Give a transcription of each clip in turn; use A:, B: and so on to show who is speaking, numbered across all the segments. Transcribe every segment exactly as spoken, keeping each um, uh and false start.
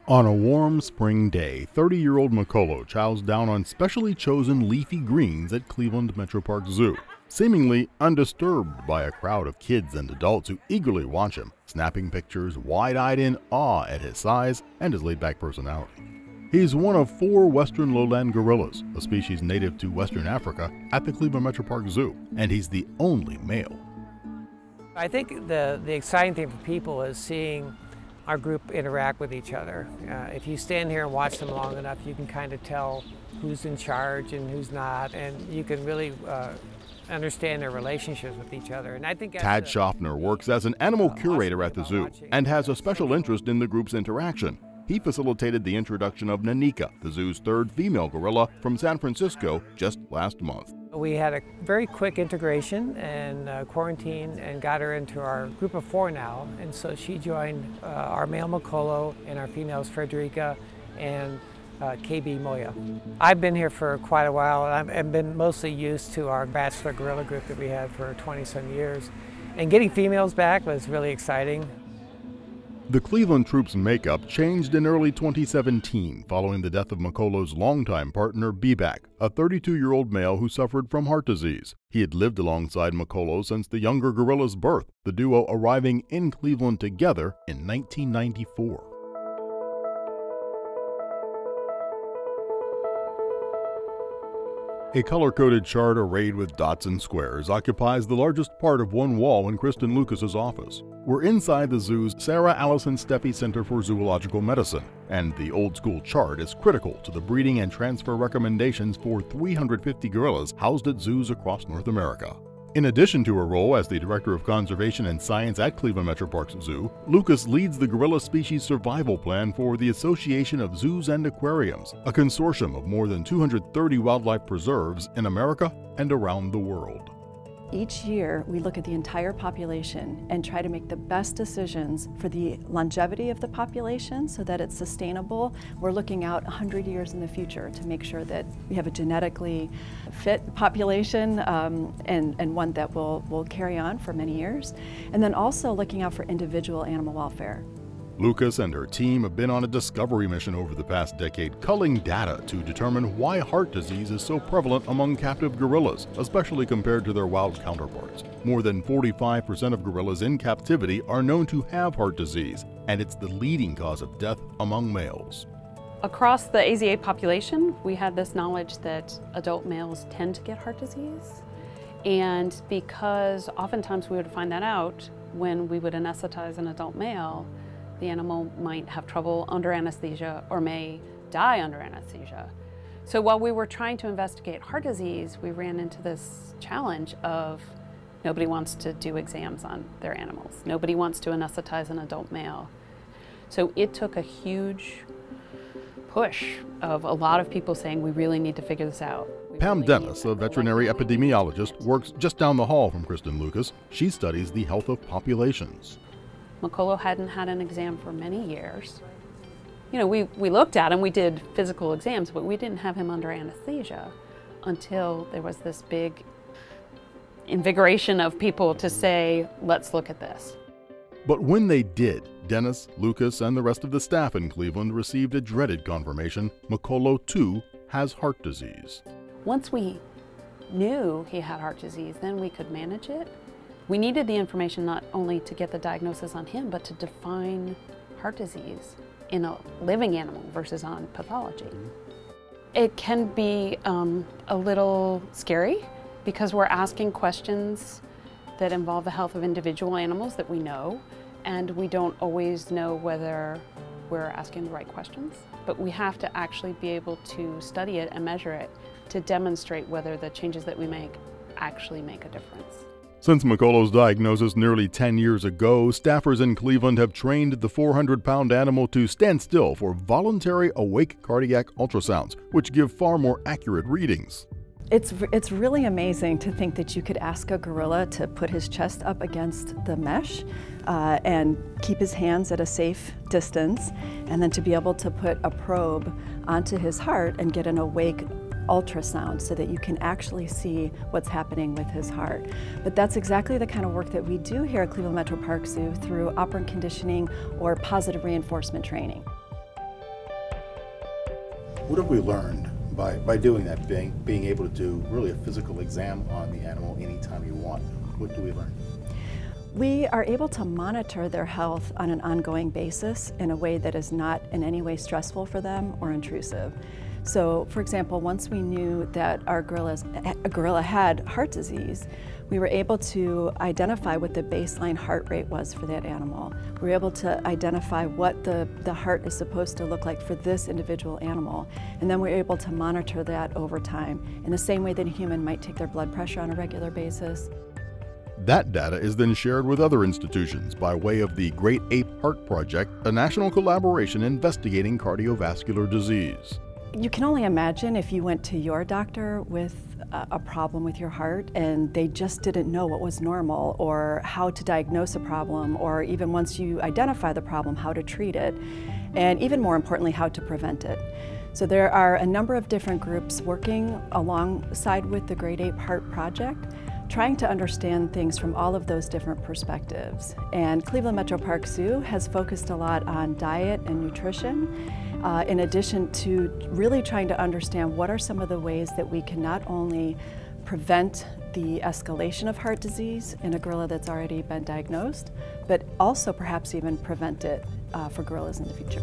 A: On a warm spring day, thirty-year-old Makolo chows down on specially chosen leafy greens at Cleveland Metroparks Zoo, seemingly undisturbed by a crowd of kids and adults who eagerly watch him, snapping pictures, wide-eyed in awe at his size and his laid-back personality. He's one of four western lowland gorillas, a species native to Western Africa, at the Cleveland Metroparks Zoo, and he's the only male.
B: I think the, the exciting thing for people is seeing our group interact with each other. Uh, if you stand here and watch them long enough, you can kind of tell who's in charge and who's not, and you can really uh, understand their relationships with each other. And I think
A: Tad
B: a,
A: Schaffner works as an animal
B: uh,
A: curator at the zoo
B: watching.
A: and has a special interest in the group's interaction. He facilitated the introduction of Nanika, the zoo's third female gorilla, from San Francisco just last month.
B: We had a very quick integration and uh, quarantine and got her into our group of four now. And so she joined uh, our male Makolo and our females Frederica and uh, K B Moya. I've been here for quite a while, and I've been mostly used to our bachelor gorilla group that we had for twenty some years. And getting females back was really exciting.
A: The Cleveland troupe's makeup changed in early twenty seventeen following the death of Makolo's longtime partner, Bebak, a thirty-two-year-old male who suffered from heart disease. He had lived alongside Makolo since the younger gorilla's birth, the duo arriving in Cleveland together in nineteen ninety-four. A color-coded chart arrayed with dots and squares occupies the largest part of one wall in Kristen Lucas's office. We're inside the zoo's Sarah Allison Steffi Center for Zoological Medicine, and the old-school chart is critical to the breeding and transfer recommendations for three hundred fifty gorillas housed at zoos across North America. In addition to her role as the Director of Conservation and Science at Cleveland Metroparks Zoo, Lucas leads the Gorilla Species Survival Plan for the Association of Zoos and Aquariums, a consortium of more than two hundred thirty wildlife preserves in America and around the world.
C: Each year, we look at the entire population and try to make the best decisions for the longevity of the population so that it's sustainable. We're looking out one hundred years in the future to make sure that we have a genetically fit population um, and, and one that will, will carry on for many years. And then also looking out for individual animal welfare.
A: Lucas and her team have been on a discovery mission over the past decade, culling data to determine why heart disease is so prevalent among captive gorillas, especially compared to their wild counterparts. More than forty-five percent of gorillas in captivity are known to have heart disease, and it's the leading cause of death among males.
D: Across the A Z A population, we had this knowledge that adult males tend to get heart disease, and because oftentimes we would find that out when we would anesthetize an adult male, the animal might have trouble under anesthesia or may die under anesthesia. So while we were trying to investigate heart disease, we ran into this challenge of nobody wants to do exams on their animals. Nobody wants to anesthetize an adult male. So it took a huge push of a lot of people saying we really need to figure this out. We
A: Pam
D: really
A: Dennis, a veterinary epidemiologist, works just down the hall from Kristen Lucas. She studies the health of populations.
D: Makolo hadn't had an exam for many years. You know, we, we looked at him, we did physical exams, but we didn't have him under anesthesia until there was this big invigoration of people to say, let's look at this.
A: But when they did, Dennis, Lucas, and the rest of the staff in Cleveland received a dreaded confirmation: Makolo too has heart disease.
D: Once we knew he had heart disease, then we could manage it. We needed the information not only to get the diagnosis on him, but to define heart disease in a living animal versus on pathology. It can be um, a little scary because we're asking questions that involve the health of individual animals that we know, and we don't always know whether we're asking the right questions. But we have to actually be able to study it and measure it to demonstrate whether the changes that we make actually make a difference.
A: Since Makolo's diagnosis nearly ten years ago, staffers in Cleveland have trained the four hundred pound animal to stand still for voluntary awake cardiac ultrasounds, which give far more accurate readings.
C: It's, it's really amazing to think that you could ask a gorilla to put his chest up against the mesh uh, and keep his hands at a safe distance, and then to be able to put a probe onto his heart and get an awake ultrasound so that you can actually see what's happening with his heart. But that's exactly the kind of work that we do here at Cleveland Metroparks Zoo through operant conditioning or positive reinforcement training.
E: What have we learned by, by doing that, being, being able to do really a physical exam on the animal anytime you want? What do we learn?
C: We are able to monitor their health on an ongoing basis in a way that is not in any way stressful for them or intrusive. So, for example, once we knew that our gorillas, a gorilla had heart disease, we were able to identify what the baseline heart rate was for that animal. We were able to identify what the, the heart is supposed to look like for this individual animal. And then we were able to monitor that over time in the same way that a human might take their blood pressure on a regular basis.
A: That data is then shared with other institutions by way of the Great Ape Heart Project, a national collaboration investigating cardiovascular disease.
C: You can only imagine if you went to your doctor with a problem with your heart and they just didn't know what was normal or how to diagnose a problem, or even once you identify the problem, how to treat it, and even more importantly, how to prevent it. So there are a number of different groups working alongside with the Great Ape Heart Project, trying to understand things from all of those different perspectives. And Cleveland Metroparks Zoo has focused a lot on diet and nutrition, uh, in addition to really trying to understand what are some of the ways that we can not only prevent the escalation of heart disease in a gorilla that's already been diagnosed, but also perhaps even prevent it uh, for gorillas in the future.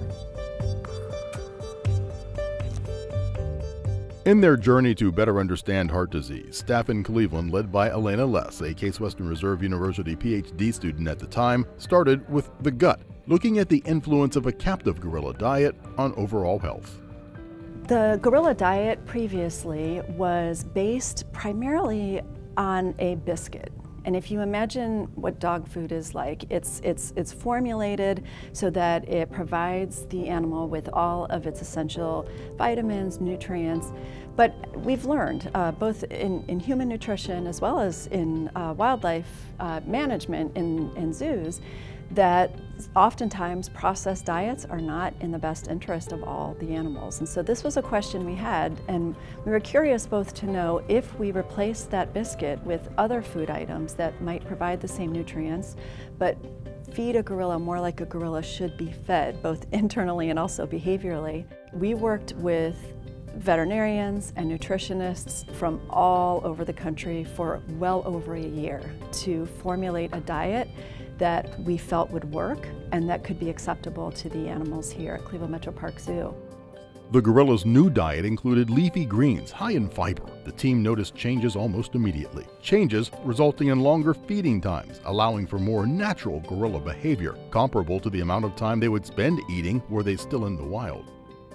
A: In their journey to better understand heart disease, staff in Cleveland, led by Elena Less, a Case Western Reserve University P H D student at the time, started with the gut, looking at the influence of a captive gorilla diet on overall health.
C: The gorilla diet previously was based primarily on a biscuit. And if you imagine what dog food is like, it's, it's, it's formulated so that it provides the animal with all of its essential vitamins, nutrients. But we've learned, uh, both in, in human nutrition as well as in uh, wildlife uh, management in, in zoos, that oftentimes processed diets are not in the best interest of all the animals. And so this was a question we had, and we were curious both to know if we replaced that biscuit with other food items that might provide the same nutrients, but feed a gorilla more like a gorilla should be fed, both internally and also behaviorally. We worked with veterinarians and nutritionists from all over the country for well over a year to formulate a diet that we felt would work and that could be acceptable to the animals here at Cleveland Metroparks Zoo.
A: The gorilla's new diet included leafy greens high in fiber. The team noticed changes almost immediately. Changes resulting in longer feeding times, allowing for more natural gorilla behavior, comparable to the amount of time they would spend eating were they still in the wild.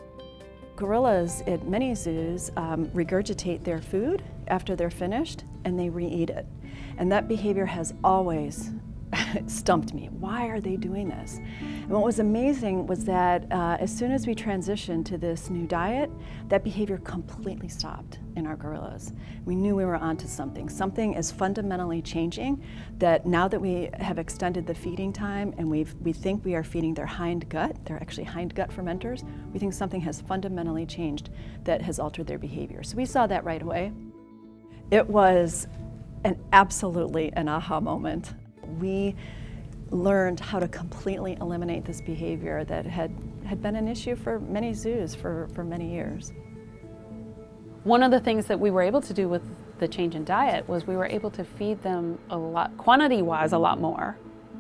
C: Gorillas at many zoos um, regurgitate their food after they're finished and they re-eat it. And that behavior has always stumped me. Why are they doing this? And what was amazing was that uh, as soon as we transitioned to this new diet, that behavior completely stopped in our gorillas. We knew we were onto something. Something is fundamentally changing, that now that we have extended the feeding time and we've, we think we are feeding their hind gut, they're actually hind gut fermenters, we think something has fundamentally changed that has altered their behavior. So we saw that right away. It was an absolutely an aha moment. We learned how to completely eliminate this behavior that had, had been an issue for many zoos for, for many years.
D: One of the things that we were able to do with the change in diet was we were able to feed them a lot, quantity-wise, a lot more,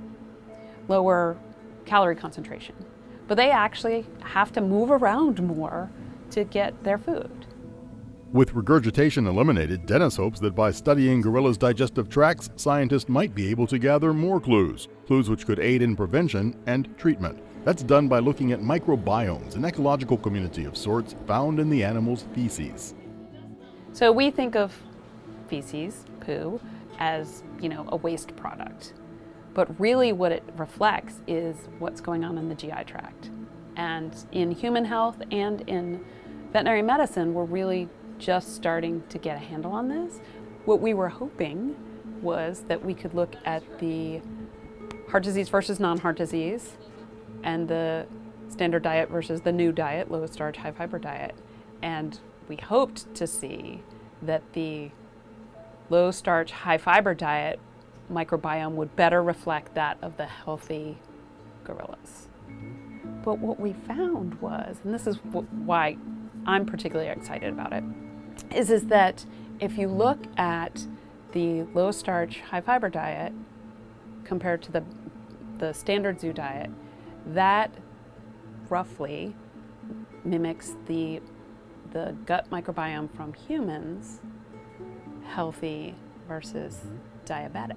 D: lower calorie concentration. But they actually have to move around more to get their food.
A: With regurgitation eliminated, Dennis hopes that by studying gorillas' digestive tracts, scientists might be able to gather more clues, clues which could aid in prevention and treatment. That's done by looking at microbiomes, an ecological community of sorts found in the animal's feces.
D: So we think of feces, poo, as, you know, a waste product. But really what it reflects is what's going on in the G I tract. And in human health and in veterinary medicine, we're really just starting to get a handle on this. What we were hoping was that we could look at the heart disease versus non-heart disease and the standard diet versus the new diet, low starch, high fiber diet. And we hoped to see that the low starch, high fiber diet microbiome would better reflect that of the healthy gorillas. But what we found was, and this is why I'm particularly excited about it is, is that if you look at the low starch, high fiber diet compared to the, the standard zoo diet, that roughly mimics the, the gut microbiome from humans, healthy versus diabetic.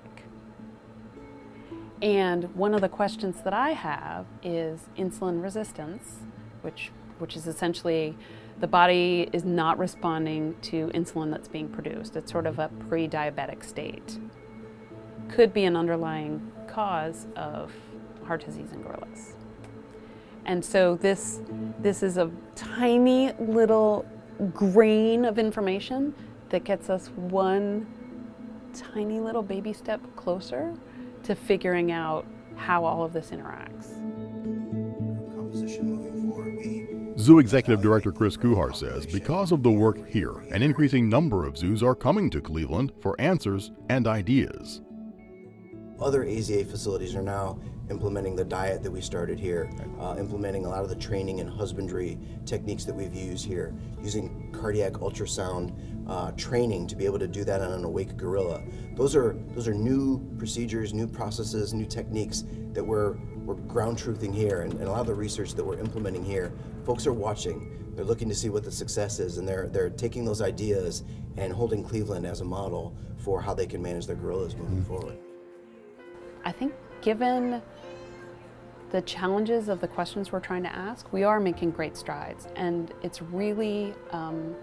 D: And one of the questions that I have is insulin resistance, which, which is essentially the body is not responding to insulin that's being produced. It's sort of a pre-diabetic state. Could be an underlying cause of heart disease in gorillas. And so this, this is a tiny little grain of information that gets us one tiny little baby step closer to figuring out how all of this interacts.
E: Composition moving forward, we
A: Zoo Executive Director Chris Kuhar says because of the work here, an increasing number of zoos are coming to Cleveland for answers and ideas.
F: Other A Z A facilities are now implementing the diet that we started here, uh, implementing a lot of the training and husbandry techniques that we've used here, using cardiac ultrasound uh, training to be able to do that on an awake gorilla. Those are those are new procedures, new processes, new techniques that we're we're ground truthing here, and, and a lot of the research that we're implementing here, folks are watching. They're looking to see what the success is, and they're they're taking those ideas and holding Cleveland as a model for how they can manage their gorillas moving mm-hmm. forward.
D: I think given the challenges of the questions we're trying to ask, we are making great strides, and it's really um,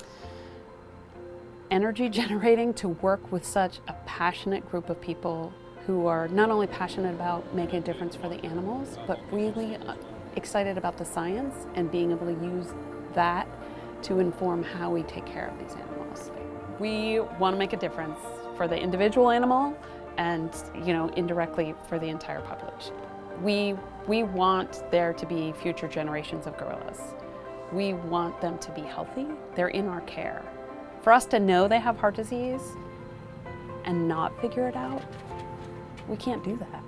D: energy generating to work with such a passionate group of people who are not only passionate about making a difference for the animals, but really excited about the science and being able to use that to inform how we take care of these animals. We want to make a difference for the individual animal and, you know, indirectly for the entire population. We, we want there to be future generations of gorillas. We want them to be healthy. They're in our care. For us to know they have heart disease and not figure it out, we can't do that.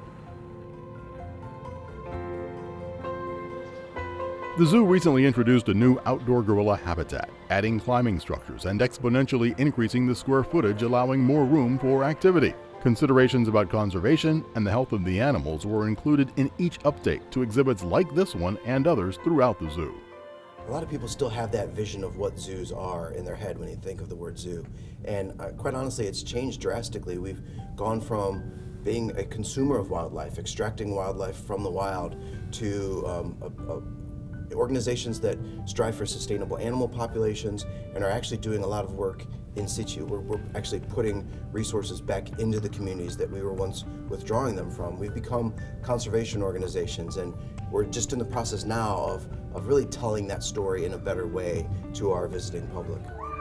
A: The zoo recently introduced a new outdoor gorilla habitat, adding climbing structures and exponentially increasing the square footage, allowing more room for activity. Considerations about conservation and the health of the animals were included in each update to exhibits like this one and others throughout the zoo.
F: A lot of people still have that vision of what zoos are in their head when they think of the word zoo. And uh, quite honestly, it's changed drastically. We've gone from being a consumer of wildlife, extracting wildlife from the wild, to um, a, a organizations that strive for sustainable animal populations and are actually doing a lot of work in situ. We're, we're actually putting resources back into the communities that we were once withdrawing them from. We've become conservation organizations, and we're just in the process now of, of really telling that story in a better way to our visiting public.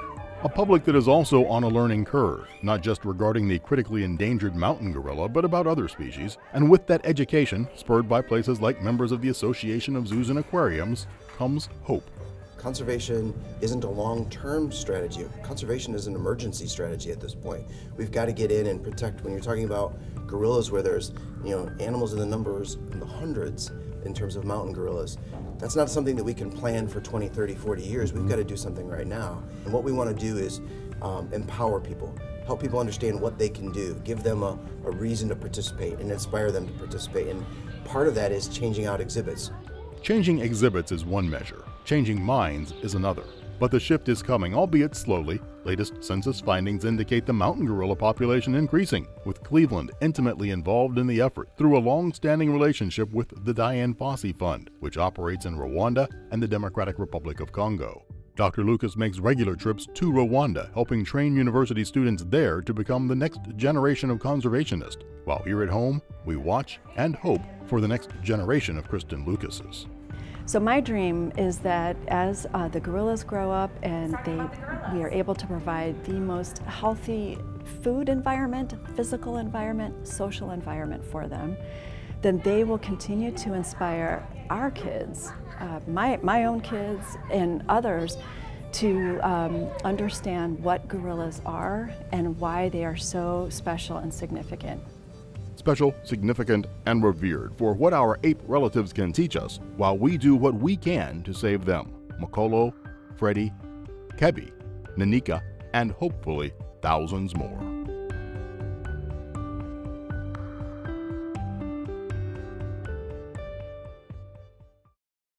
A: A public that is also on a learning curve, not just regarding the critically endangered mountain gorilla, but about other species. And with that education, spurred by places like members of the Association of Zoos and Aquariums, comes hope.
F: Conservation isn't a long-term strategy. Conservation is an emergency strategy at this point. We've got to get in and protect. When you're talking about gorillas where there's, you know, animals in the numbers in the hundreds in terms of mountain gorillas, that's not something that we can plan for twenty, thirty, forty years. We've got to do something right now. And what we want to do is um, empower people, help people understand what they can do, give them a, a reason to participate and inspire them to participate. And part of that is changing out exhibits.
A: Changing exhibits is one measure. Changing minds is another. But the shift is coming, albeit slowly. Latest census findings indicate the mountain gorilla population increasing, with Cleveland intimately involved in the effort through a long-standing relationship with the Dian Fossey Fund, which operates in Rwanda and the Democratic Republic of Congo. Doctor Lucas makes regular trips to Rwanda, helping train university students there to become the next generation of conservationists, while here at home, we watch and hope for the next generation of Kristen Lucases.
C: So my dream is that as uh, the gorillas grow up and they, we are able to provide the most healthy food environment, physical environment, social environment for them, then they will continue to inspire our kids, uh, my, my own kids and others, to um, understand what gorillas are and why they are so special and significant.
A: Special, significant, and revered for what our ape relatives can teach us, while we do what we can to save them. Makolo, Freddie, Kebby, Nanika, and hopefully thousands more.